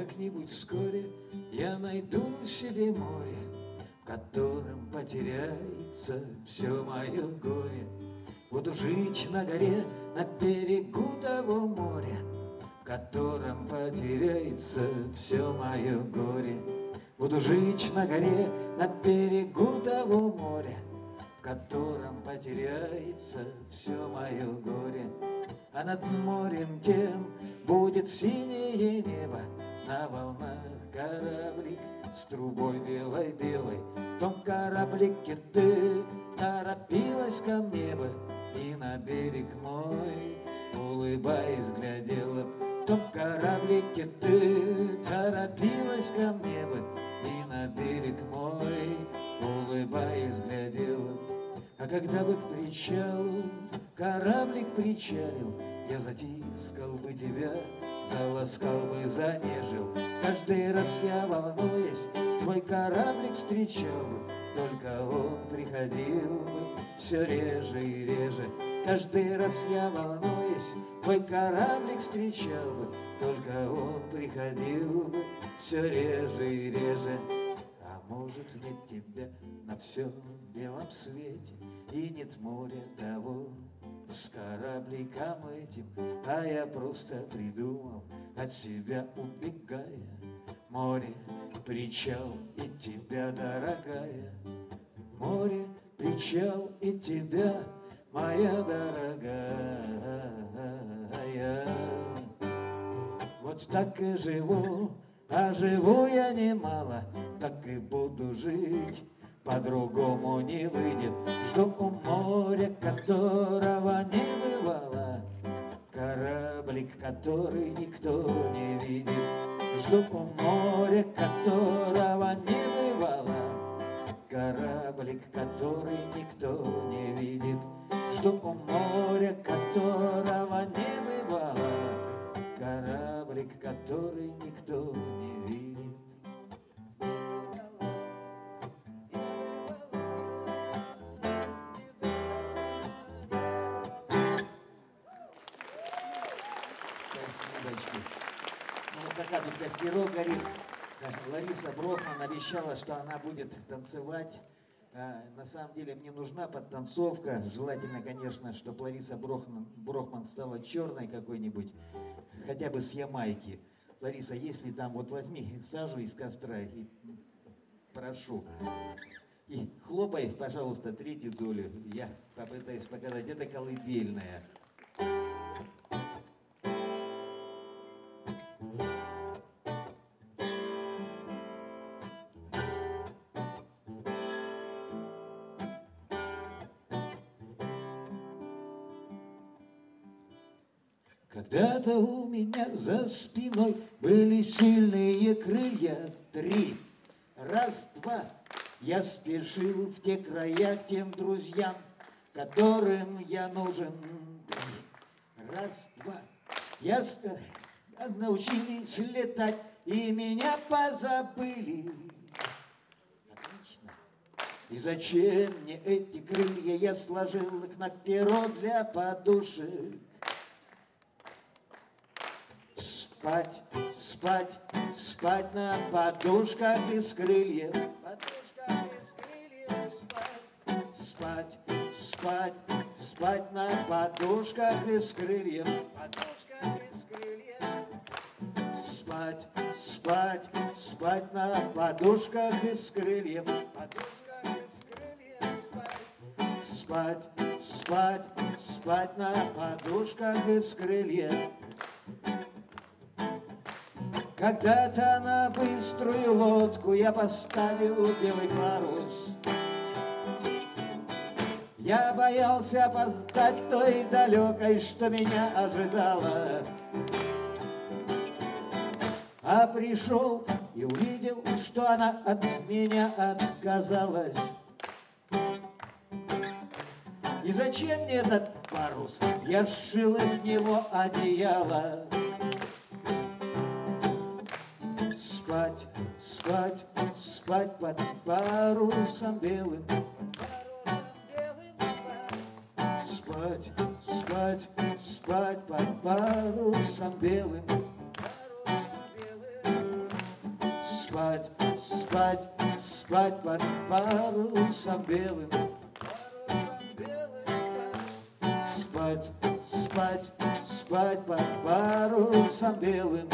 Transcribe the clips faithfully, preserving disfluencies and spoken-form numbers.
Как-нибудь вскоре я найду себе море, в котором потеряется все мое горе. Буду жить на горе, на берегу того моря, в котором потеряется все мое горе. Буду жить на горе, на берегу того моря, в котором потеряется все мое горе. А над морем тем будет синее небо, на волнах кораблик с трубой белой-белой. В том кораблике ты торопилась ко мне бы, и на берег мой, улыбаясь, глядела б. В том кораблике ты торопилась ко мне бы, и на берег мой, улыбаясь, глядела б. А когда бы к причалу кораблик причалил, я затискал бы тебя, заласкал бы, занежил. Каждый раз я, волнуясь, твой кораблик встречал бы, только он приходил бы все реже и реже. Каждый раз я, волнуясь, твой кораблик встречал бы, только он приходил бы все реже и реже. А может, нет тебя на всем белом свете, и нет моря того с корабликом этим, а я просто придумал, от себя убегая. Море, причал и тебя, дорогая, море, причал и тебя, моя дорогая. Вот так и живу, а живу я немало, так и буду жить, по-другому не выйдет. Жду у моря, которого не бывало, кораблик, который никто не видит. Жду у моря, которого не бывало, кораблик, который никто не видит. Жду у моря, которого не бывало, кораблик, который никто не видит. Ну, пока тут костерок горит, Лариса Брохман обещала, что она будет танцевать. На самом деле мне нужна подтанцовка. Желательно, конечно, чтобы Лариса Брохман, Брохман стала черной какой-нибудь, хотя бы с Ямайки. Лариса, если там, вот возьми сажу из костра и прошу. И хлопай, пожалуйста, третью долю. Я попытаюсь показать. Это колыбельная. Когда-то у меня за спиной были сильные крылья. Три, раз, два. Я спешил в те края к тем друзьям, которым я нужен. Три, раз, два. Я научились летать, и меня позабыли. Отлично. И зачем мне эти крылья? Я сложил их на перо для подушек. Спать, спать, спать на подушках из крыльев. Подушках из крыльев спать. Спать, спать, спать на подушках из крыльев. Подушках из крыльев. Спать, спать, спать на подушках из крыльев. Подушках из крыльев спать. Спать, спать, спать на подушках из крыльев. Когда-то на быструю лодку я поставил белый парус. Я боялся опоздать к той далекой, что меня ожидала. А пришел и увидел, что она от меня отказалась. И зачем мне этот парус? Я сшил из него одеяло. Спать, спать, спать под парусом белым. Спать, спать, спать под парусом белым. Спать, спать, спать под парусом белым. Спать, спать, спать под парусом белым.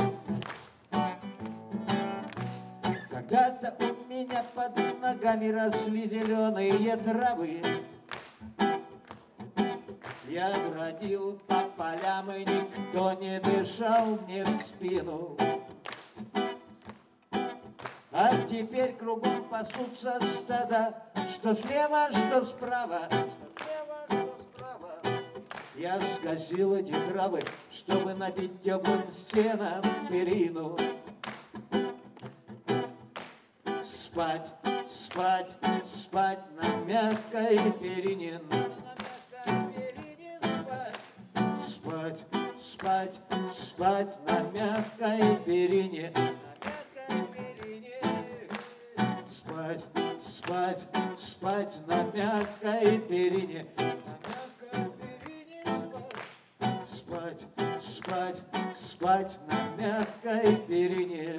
Когда-то у меня под ногами росли зеленые травы. Я бродил по полям, и никто не дышал мне в спину. А теперь кругом пасутся стада, что слева, что справа. Я скосил эти травы, чтобы набить теплым сеном перину. Спать, спать, спать на мягкой перине. Спать, спать, спать на мягкой перине. Спать, спать, спать на мягкой перине. Спать, спать, спать на мягкой перине.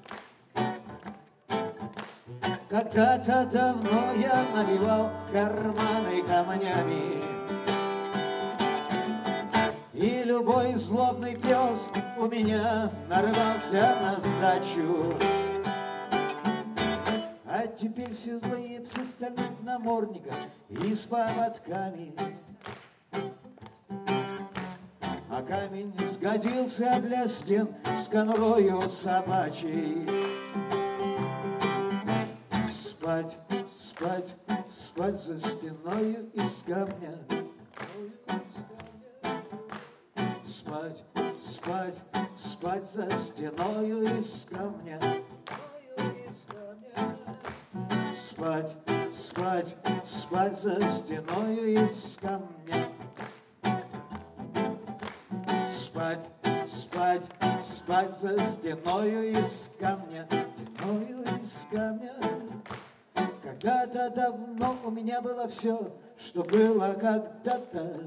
Когда-то давно я набивал карманы камнями, и любой злобный пес у меня нарвался на сдачу. А теперь все злые псы стальных намордников и с поводками. А камень сгодился для стен с конвою собачьей. Спать, спать, спать за стеною из камня. Спать, спать, спать за стеною из камня. Спать, спать, спать за стеною из камня. Спать, спать, спать за стеною из камня. Стеною из камня. Когда-то давно у меня было все, что было когда-то.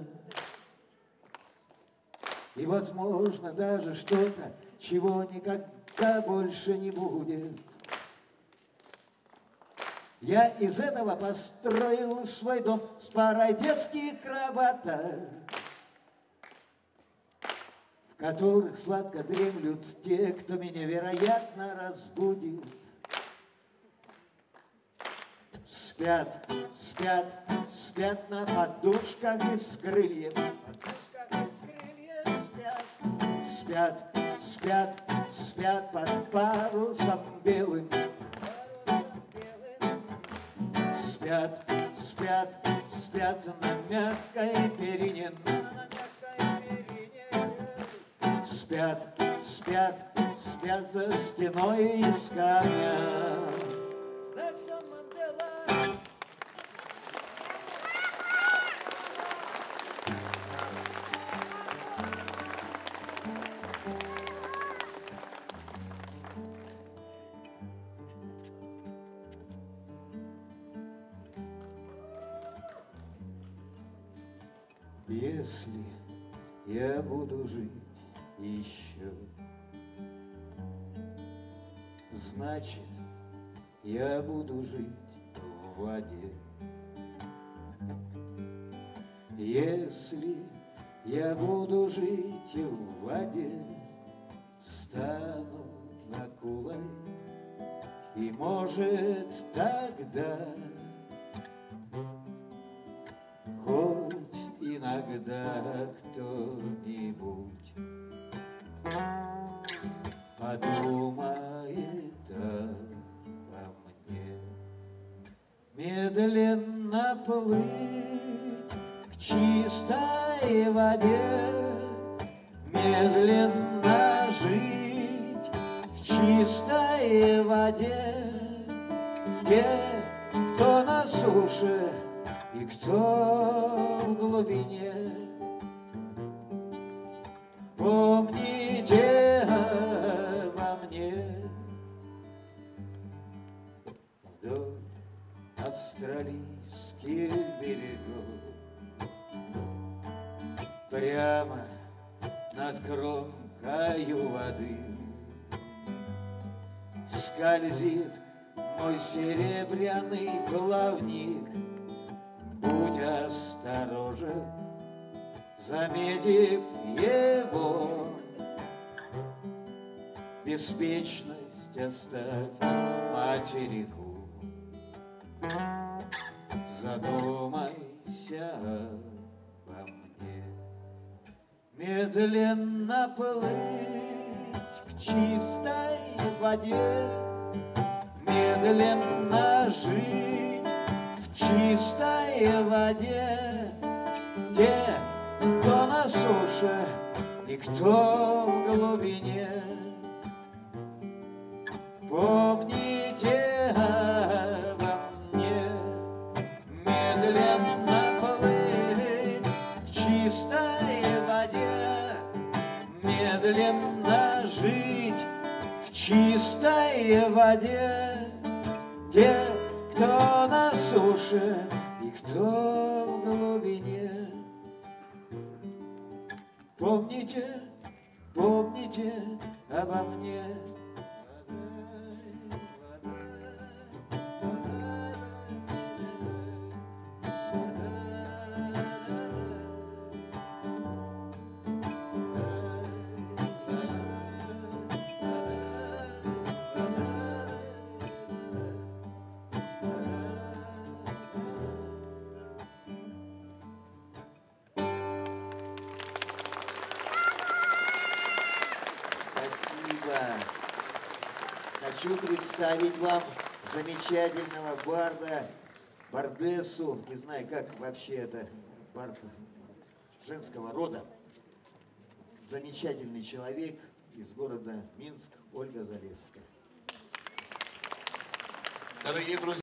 И, возможно, даже что-то, чего никогда больше не будет. Я из этого построил свой дом с парой детских кроваток, в которых сладко дремлют те, кто меня, вероятно, разбудит. Спят, спят, спят на подушках из крыльев. Спят, спят, спят под парусом белым. Спят, спят, спят на мягкой перине. Спят, спят, спят за стеной из камня. Если я буду жить еще, значит, я буду жить в воде. Если я буду жить в воде, стану акулой, и, может, тогда хоть иногда кто-нибудь подумает обо мне. Медленно плыть к чистой воде, медленно жить в чистой воде. Те, кто на суше и кто в глубине, помните обо мне. Вдоль австралийских берегов, прямо над кромкою воды, скользит мой серебряный плавник. Будь осторожен, заметив его, беспечность оставь материку. Задумайся обо мне. Медленно плыть к чистой воде, медленно жить в чистой воде. Те, кто на суше и кто в глубине, помните обо мне. Медленно плыть к чистой воде, медленно жить в чистой воде. Те, кто на суше и кто в глубине, помните, помните обо мне. Хочу представить вам замечательного барда, бардессу, не знаю, как вообще это, бард женского рода. Замечательный человек из города Минск, Ольга Залесская. Дорогие друзья!